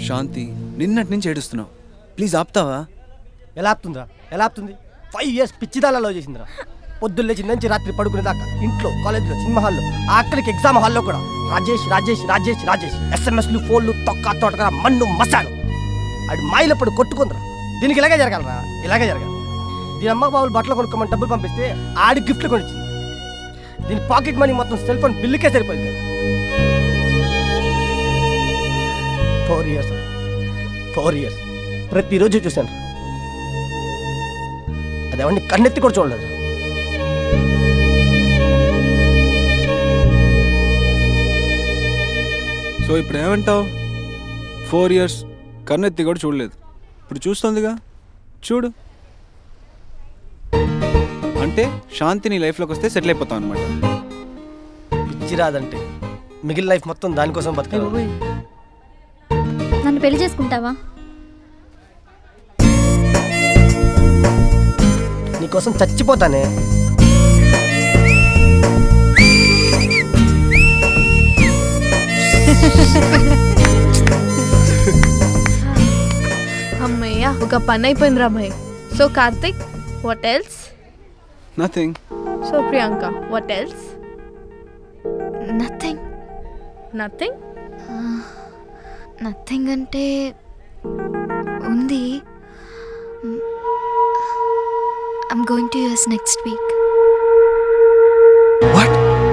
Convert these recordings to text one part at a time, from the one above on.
శాంతి నిన్నటి నుంచి ఏడుస్తున్నావు, ప్లీజ్ ఆపుతావా? ఎలా ఆపుతుందిరా? ఎలా ఆపుతుంది? 5 years పిచ్చిదాలలో చేసిందిరా. పొద్దున్న లేచి నుంచి రాత్రి పడుకునేదాకా ఇంట్లో, కాలేజ్లో, సినిమా హాల్లో, ఆఖరికి ఎగ్జామ్ హాల్లో కూడా రాజేష్ రాజేష్ రాజేష్ రాజేష్ ఎస్ఎంఎస్లు, ఫోన్లు, తొక్క తోటగా మన్ను మసాలు. అది మాయిలప్పుడు కొట్టుకుందిరా. దీనికి ఇలాగే జరగాలరా, ఇలాగే జరగాలి. దీని అమ్మ బాబులు బట్టలు కొనుక్కోమని డబ్బులు పంపిస్తే ఆడి గిఫ్ట్లు కొనిచ్చింది. దీని పాకెట్ మనీ మొత్తం సెల్ ఫోన్ బిల్లుకే సరిపోయింది. 4 years ప్రతిరోజు చూశాను. అది ఎవరిని కన్నెత్తి కూడా చూడలేదు. సో ఇప్పుడు ఏమంటావు? 4 years కన్నెత్తి కూడా చూడలేదు, ఇప్పుడు చూస్తుందిగా, చూడు. అంటే శాంతి నీ లైఫ్లోకి వస్తే సెటిల్ అయిపోతావు అనమాట. పిచ్చి రాదంటే మిగిలిన లైఫ్ మొత్తం దానికోసం బతకాలి. నన్ను పెళ్లి చేసుకుంటావా? నీకోసం చచ్చిపోతానే. అమ్మయ్య, ఒక పని అయిపోయిందిరా అమ్మాయి. So Karthik, what else? Nothing. So Priyanka, what else? Nothing. Nothing? Nothing అంటే ఉంది. I'm going to US next week. What?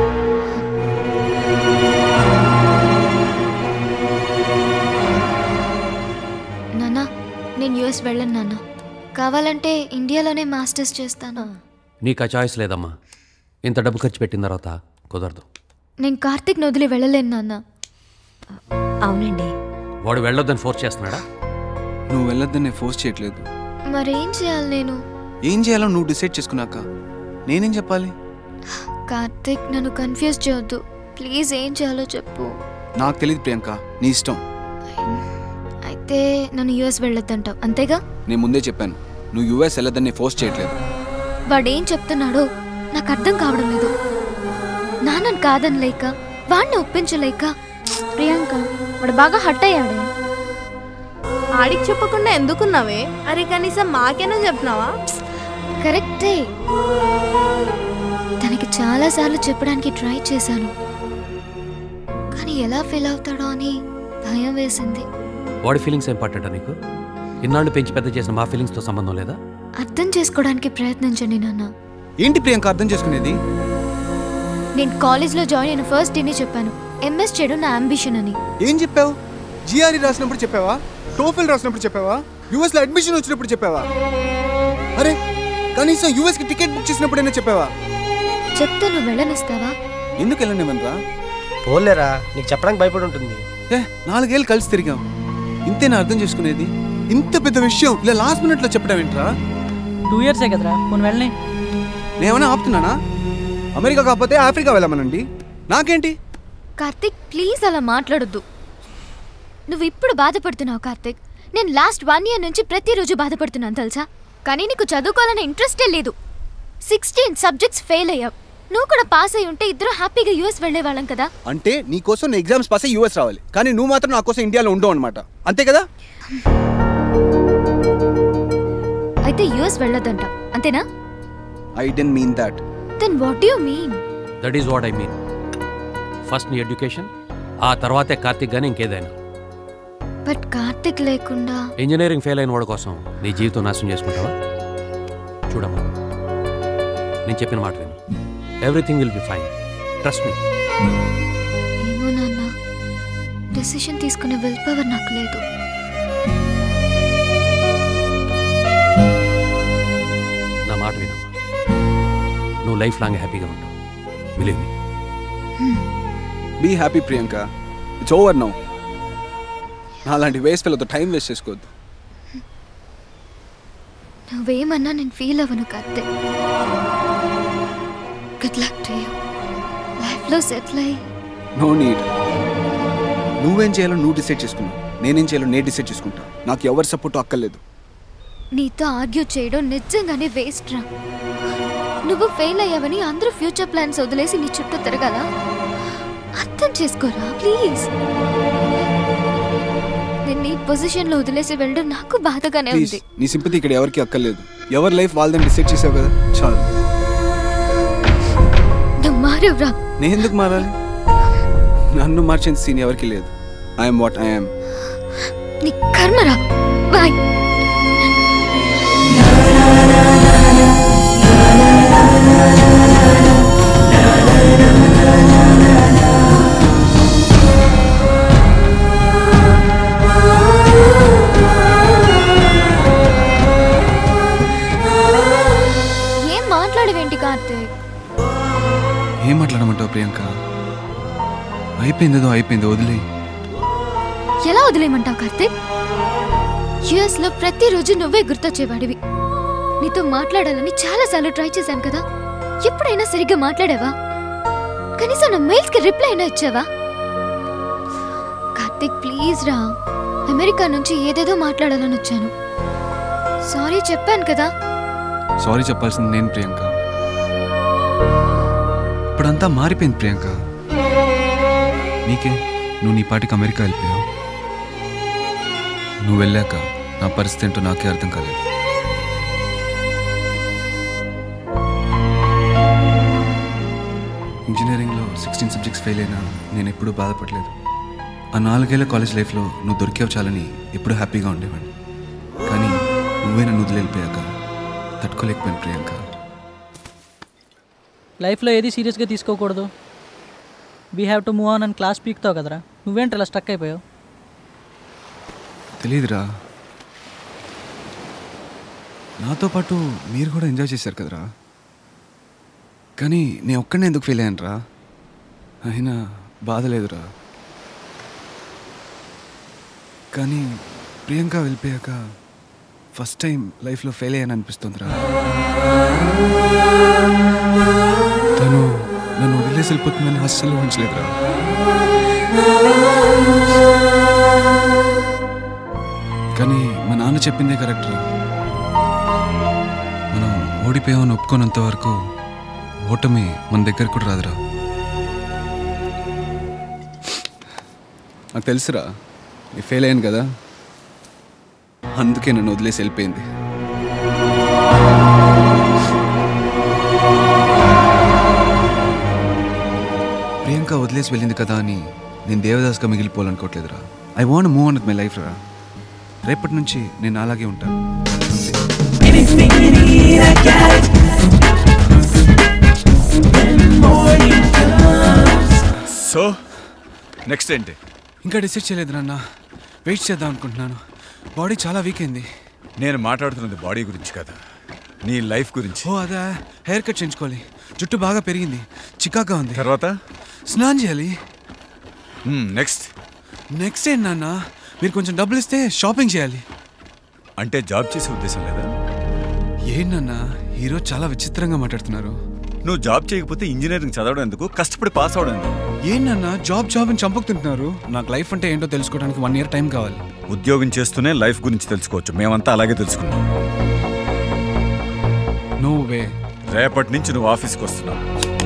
నాన్న, నేను US వెళ్ళను నాన్న. కావాలంటే ఇండియాలోనే మాస్టర్స్ చేస్తాను. నీకు ఆ చాయిస్ లేదమ్మా. ఇంత డబ్బు ఖర్చు పెట్టిన తర్వాత కుదరదు. నేను కార్తిక్ని వదిలి వెళ్ళలేను నాన్న. అవునండి. వాడు వెళ్ళొద్దని ఫోర్స్ చేస్తున్నాడా? నువ్వు వెళ్ళొద్దని నేను ఫోర్స్ చేయట్లేదు. మరేం చేయాలి నేను? ఏం చేయాలో నువ్వు డిసైడ్ చేసుకున్నాక నేనేం చెప్పాలి? కార్తిక్, నన్ను కన్ఫ్యూజ్ చేయొద్దు ప్లీజ్. ఏం చేయాలో చెప్పు. నాకు తెలియదు ప్రియాంక, నీ ఇష్టం. అయితే నన్ను US వెళ్ళొద్దంటావు అంతేగా? నేను ముందే చెప్పాను, నువ్వు US వెళ్ళొద్దని ఫోర్స్ చేయట్లేదు. వాడేం చెప్తున్నాడో నాకు అర్థం కావడం లేదు. నాన్నని కాదనలేక, వాడిని ఒప్పించలేక. ప్రియాంక, వాడు బాగా హట్ అయ్యాడే. ఆడికి చెప్పకుండా ఎందుకున్నావే? అరే కనీసం మాకేనా చెప్పినావా? కరెక్టే. తనకి చాలాసార్లు చెప్పడానికి ట్రై చేశాను, కానీ ఎలా ఫీల్ అవుతాడో అని భయం వేసింది. వాడి ఫీలింగ్స్ ఇంపార్టెంటా నీకు? ఇన్నాళ్ళు పెంచి పెద్ద చేసిన మా ఫీలింగ్స్తో సంబంధం లేదా? అర్థం చేసుకోవడానికి ప్రయత్నించండి నాన్న. ఏంటి ప్రియాంక అర్థం చేసుకునేది? నేను కాలేజ్లో జాయిన్ అయిన ఫస్ట్ డేనే చెప్పాను MS చేయడం నా అంబిషన్ అని. ఏం చెప్పావు? GRE రాసినప్పుడు చెప్పావా? TOEFL రాసినప్పుడు చెప్పావా? US లో అడ్మిషన్ వచ్చినప్పుడు చెప్పావా? అరే కనీసం US కి టికెట్ బుక్ చేసినప్పుడైనా చెప్పావా? చెప్తే నువ్వు వెళ్ళనిస్తావా? ఎందుకు వెళ్ళనివ్వనురా? పోలేరా, నీకు చెప్పడానికి భయపడి ఉంటుంది. 4 ఏళ్ళు కలిసి తిరిగాం, ఇంతేనా అర్థం చేసుకునేది? ఇంత పెద్ద విషయం ఇలా లాస్ట్ మినిట్ లో చెప్పడం ఏంట్రా? 2 years కదరా, పోనీ వెళ్ళని. నేనేమైనా ఆపుతున్నానా? అమెరికా కాకపోతే ఆఫ్రికా వెళ్ళమనండి, నాకేంటి? కార్తిక్ ప్లీజ్ అలా మాట్లాడొద్దు. నువ్వు ఇప్పుడు బాధపడుతున్నావు కార్తిక్. నేను లాస్ట్ 1 year నుంచి ప్రతిరోజు బాధపడుతున్నాను తెలుసా. కానీ నీకు చదువుకోవాలనే ఇంట్రెస్టే లేదు. 16 సబ్జెక్ట్స్ ఫెయిల్ అయ్యావు. నువ్వు కూడా పాస్ అయి ఉంటే ఇద్దరు హ్యాపీగా US వెళ్ళేవాళ్ళం కదా. అంటే నీ కోసం నేను ఎగ్జామ్స్ పాస్ అయ్యి US రావాలి, కానీ నువ్వు మాత్రం నా కోసం ఇండియాలో ఉండవు అనమాట, అంతే కదా? అయితే US వెళ్ళొద్దంట అంతేనా? I didn't mean that. Then what do you mean? That is what I mean. First నీ ఎడ్యుకేషన్, ఆ తర్వాతే కార్తిక్ గానీ ఇంకేదైనా. బట్ కార్తిక్ లేకుండా ఇంజనీరింగ్ ఫెయిల్ అయిన వాడి కోసం నీ జీవితం నాశనం చేసుకుంటావా? చూడమ్మా, నేను చెప్పిన మాట విను. Everything will be fine, trust me. ఏమో నాన్న, డెసిషన్ తీసుకునే విల్ పవర్ నాకు లేదు. నా మాట వినమ్మా, నువ్వు లైఫ్ లాంగ్ హ్యాపీగా ఉంటావు. Believe me. Be happy Priyanka, it's over now. నాలాంటి వేస్ట్ ఫెలోతో టైం వేస్ట్ చేసుకోవద్దు. నువ్వేమన్నా నేను ఫీల్ అవ్వను Karthik. Good luck to you. లైఫ్లో సెటిల్ అయ్యి. No need. నువ్వేం చేయాలో నువ్వు డిసైడ్ చేసుకున్నావు, నేనేం చేయాలో నేను డిసైడ్ చేసుకుంటా. నాకు ఎవరి సపోర్ట్ అక్కర్లేదు. నీతో ఆర్గ్యూ చేయడం నిజంగానే వేస్ట్ రా. నువ్వు ఫెయిల్ అయ్యావని అందరూ ఫ్యూచర్ ప్లాన్స్ వదిలేసి నీ చుట్టూ తిరగాలా? అర్థం చేసుకోరా ప్లీజ్. నిన్ను ఈ పొజిషన్లో వదిలేసి వెళ్ళడం నాకు బాధగానే ప్లీజ్ ఉంది. నీ సింపతి ఇక్కడ ఎవరికి అక్కర్లేదు. ఎవరి లైఫ్ వాళ్ళని డిసైడ్ చేసావు కదా, చాలు. నువ్వు మారవురా. నేను ఎందుకు మారాలి? నన్ను మార్చేంత సీన్ ఎవరికి లేదు. I'm what I'm. నీ కర్మరా. బాయ్. ఏం మాట్లాడవేంటి కార్తీక్? ఏం మాట్లాడమంటావు ప్రియాంక? అయిపోయిందేదో అయిపోయింది, వదిలే. ఎలా వదిలేయమంటావు కార్తీక్? యుఎస్ లో ప్రతిరోజు నువ్వే గుర్తొచ్చేవాడివి. నీతో మాట్లాడాలని చాలాసార్లు ట్రై చేశాను కదా, ఎప్పుడైనా సరిగ్గా మాట్లాడావా? కనీసం నా మెయిల్స్ కి రిప్లై అయినా ఇచ్చావా? కార్తీక్ ప్లీజ్ రా. అమెరికా నుంచి ఏదేదో మాట్లాడాలని వచ్చాను. సారీ చెప్పాను కదా. సారీ చెప్పాల్సింది నేను ప్రియాంక. ఇప్పుడంతా మారిపోయింది ప్రియాంక. నీకే, నువ్వు నీ పాటికి అమెరికా వెళ్ళిపోయావు. నువ్వు వెళ్ళాక నా పరిస్థితి ఏంటో నాకే అర్థం కాలేదు. ఇంజనీరింగ్లో 16 సబ్జెక్ట్స్ ఫెయిల్ అయినా నేను ఎప్పుడూ బాధపడలేదు. ఆ 4 ఏళ్ల కాలేజ్ లైఫ్లో నువ్వు దొరికావు చాలని ఎప్పుడూ హ్యాపీగా ఉండేవాడిని. కానీ నువ్వే నన్ను వదిలి వెళ్ళిపోయాక తట్టుకోలేకపోయాను ప్రియాంక. లైఫ్లో ఏది సీరియస్గా తీసుకోకూడదు. We have to move on అని క్లాస్ పీక్తావు కదరా, నువ్వేంటి అలా స్టక్ అయిపోయావు? తెలీదురా, నాతో పాటు మీరు కూడా ఎంజాయ్ చేశారు కదరా. కానీ నేను ఒక్కడనే ఎందుకు ఫీల్ అయ్యాను రా? అయినా బాధ లేదురా. కానీ ప్రియాంక వెళ్ళిపోయాక ఫస్ట్ టైం లైఫ్లో ఫెయిల్ అయ్యాను అనిపిస్తుందిరా. తను నన్ను వదిలేసి వెళ్ళిపోతుందని అస్సలు ఊహించలేదురా. కానీ మా నాన్న చెప్పిందే కరెక్ట్ రా. మనం ఓడిపోయామని ఒప్పుకోనంత వరకు ఓటమి మన దగ్గర కూడా రాదురా. నాకు తెలుసురా, నేను ఫెయిల్ అయ్యాను కదా, అందుకే నన్ను వదిలేసి వెళ్ళిపోయింది. ప్రియాంక వదిలేసి వెళ్ళింది కదా అని నేను దేవదాస్గా మిగిలిపోవాలనుకోవట్లేదురా. I want move on with my life రా. రేపటి నుంచి నేను అలాగే ఉంటాను. సో నెక్స్ట్ ఏంటి? ఇంకా డిసైడ్ చేయలేదు నాన్న. వెయిట్ చేద్దాం అనుకుంటున్నాను. బాడీ చాలా వీక్ అయింది. నేను మాట్లాడుతున్నది బాడీ గురించి కదా, నీ లైఫ్ గురించి. ఓ అదా, హెయిర్ కట్ చేయించుకోవాలి. జుట్టు బాగా పెరిగింది, చికాగా ఉంది. తర్వాత స్నానం చేయాలి. నెక్స్ట్ నెక్స్ట్ ఏంటి నాన్న? మీరు కొంచెం డబ్బులు ఇస్తే షాపింగ్ చేయాలి. అంటే జాబ్ చేసే ఉద్దేశం లేదా? ఏంటన్నా ఈరోజు చాలా విచిత్రంగా మాట్లాడుతున్నారు. నువ్వు జాబ్ చేయకపోతే ఇంజనీరింగ్ చదవడం ఎందుకు, కష్టపడి పాస్ అవడం ఎందుకు? ఏంటన్నా జాబ్ అని చంపుకుంటున్నారు? నాకు లైఫ్ అంటే ఏంటో తెలుసుకోవడానికి 1 year టైం కావాలి. ఉద్యోగం చేస్తూనే లైఫ్ గురించి తెలుసుకోవచ్చు. మేమంతా అలాగే తెలుసుకున్నాం. No way. రేపటి నుంచి నువ్వు ఆఫీస్కి వస్తున్నావు.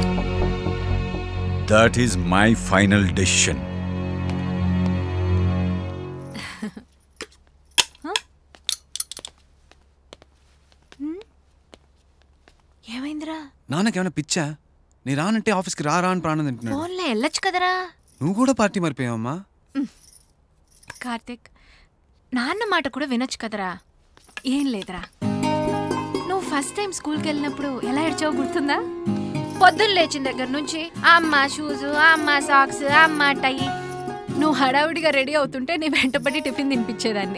That is my final decision. ఏమైందిరా? నాన్నకేమైనా పిచ్చా? నీ రానంటే ఆఫీస్కి రా అని ప్రాణం తింటున్నాడు. ఫోన్లో వెళ్ళొచ్చు కదరా. నువ్వు కూడా పార్టీ మరిపోయావమ్మా. కార్తిక్, నాన్న మాట కూడా వినొచ్చు కదరా. ఏం లేదురా, నువ్వు ఫస్ట్ టైం స్కూల్కి వెళ్ళినప్పుడు ఎలా ఏడ్చావో గుర్తుందా? పొద్దున్న లేచిన దగ్గర నుంచి అమ్మ షూస్, అమ్మ సాక్స్, అమ్మ టై. నువ్వు హడావుడిగా రెడీ అవుతుంటే నీ వెంటబడి టిఫిన్ తినిపించేదాన్ని.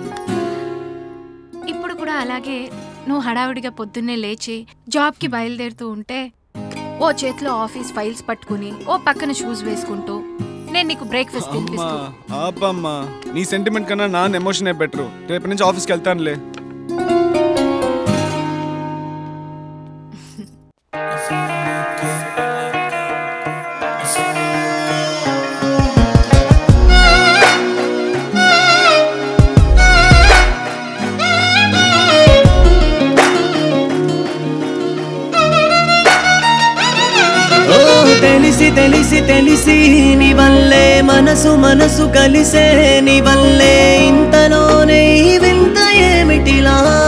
ఇప్పుడు కూడా అలాగే నువ్వు హడావుడిగా పొద్దున్నే లేచి జాబ్కి బయలుదేరుతూ ఉంటే ఓ చేతిలో ఆఫీస్ ఫైల్స్ పట్టుకుని ఓ పక్కన షూస్ వేసుకుంటూ నేను నీకు బ్రేక్ఫాస్ట్ తినిపిస్తూ. అబ్బమ్మా, నీ సెంటిమెంట్ కన్నా నాన్న ఎమోషనే బెటరు. రేపు నుంచి ఆఫీస్కి వెళ్తానులే. తెలిసి తెలిసి తెలిసి నీ వల్లే మనసు మనసు కలిసే నీ వల్లే ఇంతలోనే ఈ వింత ఏమిటిలా